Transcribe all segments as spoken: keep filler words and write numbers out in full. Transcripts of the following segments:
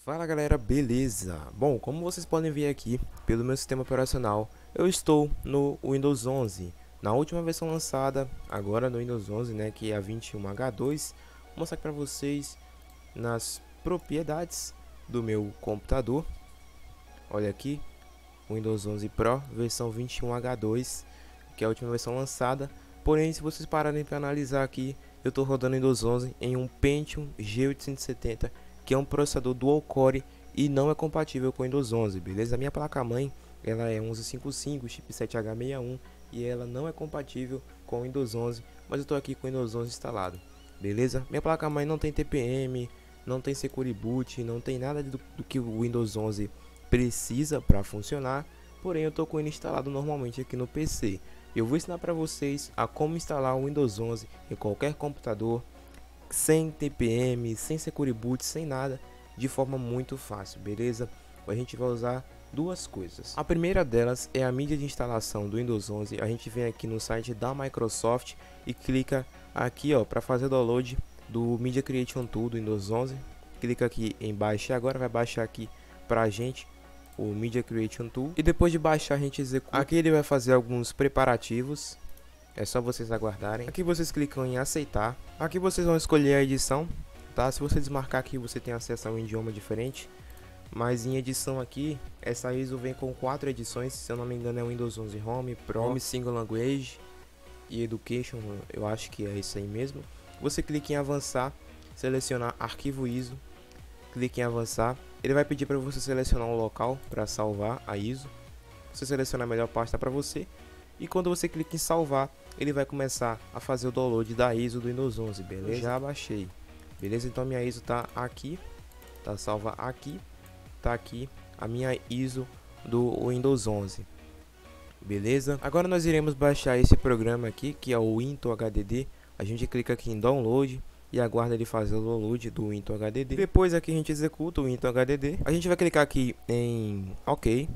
Fala galera, beleza? Bom, como vocês podem ver aqui pelo meu sistema operacional, eu estou no Windows onze. Na última versão lançada, agora no Windows onze, né, que é a vinte e um H dois. Vou mostrar para vocês nas propriedades do meu computador. Olha aqui, Windows onze Pro, versão vinte e um H dois, que é a última versão lançada. Porém, se vocês pararem para analisar aqui, eu estou rodando Windows onze em um Pentium G oitocentos e setenta, que é um processador dual core e não é compatível com o Windows onze, beleza? A minha placa-mãe, ela é onze cinquenta e cinco, chipset H sessenta e um, e ela não é compatível com o Windows onze, mas eu estou aqui com o Windows onze instalado, beleza? Minha placa-mãe não tem T P M, não tem Security Boot, não tem nada do, do que o Windows onze precisa para funcionar, porém eu estou com ele instalado normalmente aqui no P C. Eu vou ensinar para vocês a como instalar o Windows onze em qualquer computador, sem T P M, sem Security Boot, sem nada, de forma muito fácil, beleza? A gente vai usar duas coisas. A primeira delas é a mídia de instalação do Windows onze. A gente vem aqui no site da Microsoft e clica aqui, ó, para fazer o download do Media Creation Tool do Windows onze. Clica aqui em baixar, agora vai baixar aqui para a gente o Media Creation Tool, e depois de baixar a gente executa. Aqui ele vai fazer alguns preparativos. É só vocês aguardarem. Aqui vocês clicam em aceitar. Aqui vocês vão escolher a edição, tá? Se você desmarcar aqui, você tem acesso a um idioma diferente. Mas em edição aqui, essa I S O vem com quatro edições. Se eu não me engano é Windows onze Home, Pro, Home Single Language e Education. Eu acho que é isso aí mesmo. Você clica em avançar, selecionar arquivo I S O. Clique em avançar. Ele vai pedir para você selecionar um local para salvar a I S O. Você seleciona a melhor pasta para você. E quando você clica em salvar, ele vai começar a fazer o download da I S O do Windows onze, beleza? Eu já baixei, beleza? Então minha I S O tá aqui, tá salva aqui, tá aqui a minha I S O do Windows onze, beleza? Agora nós iremos baixar esse programa aqui, que é o Into H D D. A gente clica aqui em download e aguarda ele fazer o download do Into H D D. Depois aqui a gente executa o Into H D D. A gente vai clicar aqui em OK.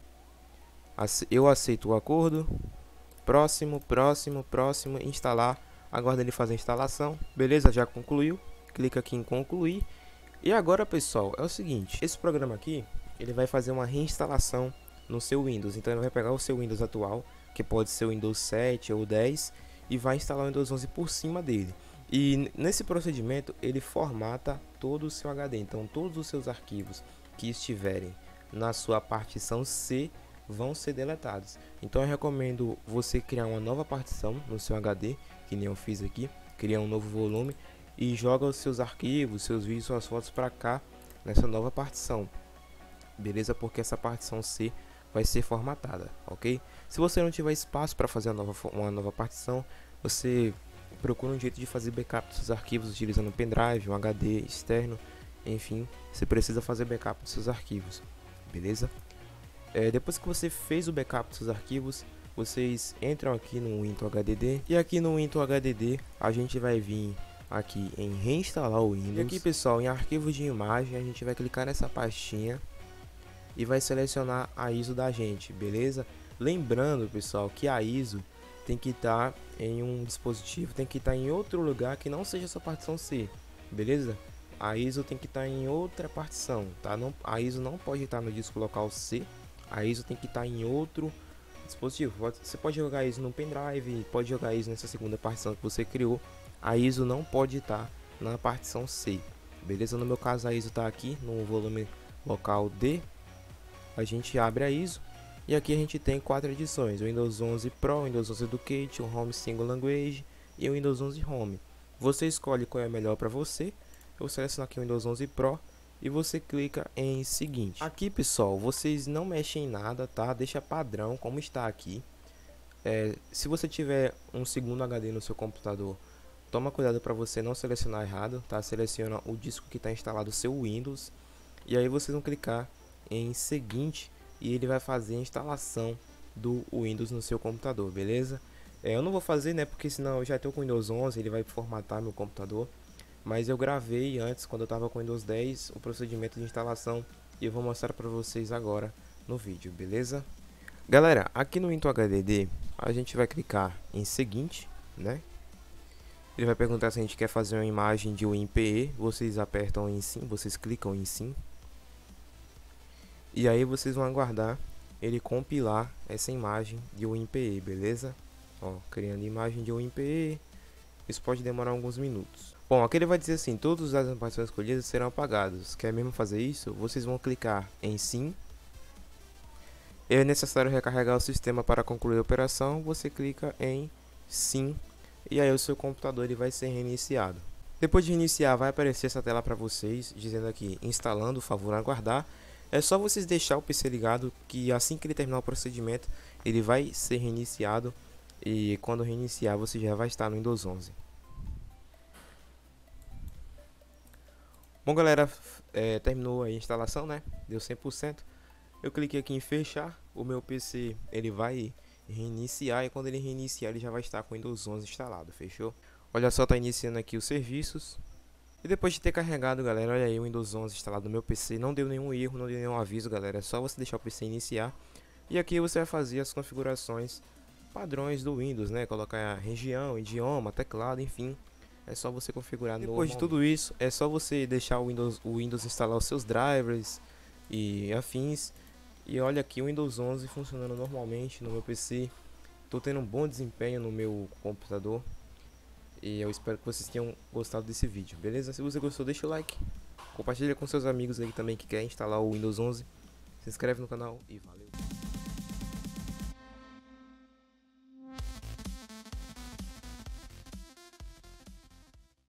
Eu aceito o acordo. Próximo, próximo, próximo, instalar. Aguarda ele fazer a instalação. Beleza, já concluiu. Clica aqui em concluir. E agora, pessoal, é o seguinte. Esse programa aqui, ele vai fazer uma reinstalação no seu Windows. Então ele vai pegar o seu Windows atual, que pode ser o Windows sete ou dez, e vai instalar o Windows onze por cima dele. E nesse procedimento, ele formata todo o seu H D. Então todos os seus arquivos que estiverem na sua partição C vão ser deletados. Então eu recomendo você criar uma nova partição no seu H D, que nem eu fiz aqui, criar um novo volume e joga os seus arquivos, seus vídeos, suas fotos para cá nessa nova partição, beleza? Porque essa partição C vai ser formatada, ok? Se você não tiver espaço para fazer uma nova, uma nova partição, você procura um jeito de fazer backup dos seus arquivos utilizando um pendrive, um H D externo, enfim, você precisa fazer backup dos seus arquivos, beleza? É, depois que você fez o backup dos seus arquivos, vocês entram aqui no Windows H D D, e aqui no Windows H D D a gente vai vir aqui em reinstalar o Windows. E aqui, pessoal, em arquivos de imagem, a gente vai clicar nessa pastinha e vai selecionar a I S O da gente, beleza? Lembrando, pessoal, que a I S O tem que estar em um dispositivo, tem que estar em outro lugar que não seja essa partição C, beleza? A I S O tem que estar em outra partição, tá? Não, a I S O não pode estar no disco local C. A I S O tem que estar em outro dispositivo. Você pode jogar isso no pendrive, pode jogar isso nessa segunda partição que você criou. A I S O não pode estar na partição C, beleza? No meu caso, a I S O está aqui no volume local D. A gente abre a I S O e aqui a gente tem quatro edições: o Windows onze Pro, Windows onze Education, Home Single Language e o Windows onze Home. Você escolhe qual é melhor para você. Eu seleciono aqui o Windows onze Pro e você clica em seguinte. Aqui, pessoal, vocês não mexem em nada, tá? Deixa padrão como está aqui. É, se você tiver um segundo H D no seu computador, toma cuidado para você não selecionar errado, tá? Seleciona o disco que está instalado, o seu Windows, e aí vocês vão clicar em seguinte e ele vai fazer a instalação do Windows no seu computador, beleza? É, eu não vou fazer, né? Porque senão eu já estou com o Windows onze, ele vai formatar meu computador. Mas eu gravei antes, quando eu estava com o Windows dez, o procedimento de instalação, e eu vou mostrar para vocês agora no vídeo, beleza? Galera, aqui no Windows H D D, a gente vai clicar em seguinte, né? Ele vai perguntar se a gente quer fazer uma imagem de W I M P E, vocês apertam em sim, vocês clicam em sim. E aí vocês vão aguardar ele compilar essa imagem de W I M P E, beleza? Ó, criando imagem de W I M P E, isso pode demorar alguns minutos. Bom, aqui ele vai dizer assim, todos os dados das partições escolhidas serão apagados. Quer mesmo fazer isso? Vocês vão clicar em sim. É necessário recarregar o sistema para concluir a operação. Você clica em sim e aí o seu computador ele vai ser reiniciado. Depois de reiniciar, vai aparecer essa tela para vocês, dizendo aqui, instalando, favor aguardar. É só vocês deixar o P C ligado, que assim que ele terminar o procedimento, ele vai ser reiniciado. E quando reiniciar, você já vai estar no Windows onze. Bom, galera, é, terminou a instalação, né? Deu cem por cento. Eu cliquei aqui em fechar. O meu P C ele vai reiniciar, e quando ele reiniciar, ele já vai estar com o Windows onze instalado, fechou? Olha só, tá iniciando aqui os serviços. E depois de ter carregado, galera, olha aí o Windows onze instalado no meu P C. Não deu nenhum erro, não deu nenhum aviso, galera. É só você deixar o P C iniciar. E aqui você vai fazer as configurações padrões do Windows, né? Colocar a região, idioma, teclado, enfim. É só você configurar. Depois de tudo isso, é só você deixar o Windows, o Windows instalar os seus drivers e afins. E olha aqui o Windows onze funcionando normalmente no meu P C. Tô tendo um bom desempenho no meu computador. E eu espero que vocês tenham gostado desse vídeo, beleza? Se você gostou, deixa o like. Compartilha com seus amigos aí também que querem instalar o Windows onze. Se inscreve no canal e valeu!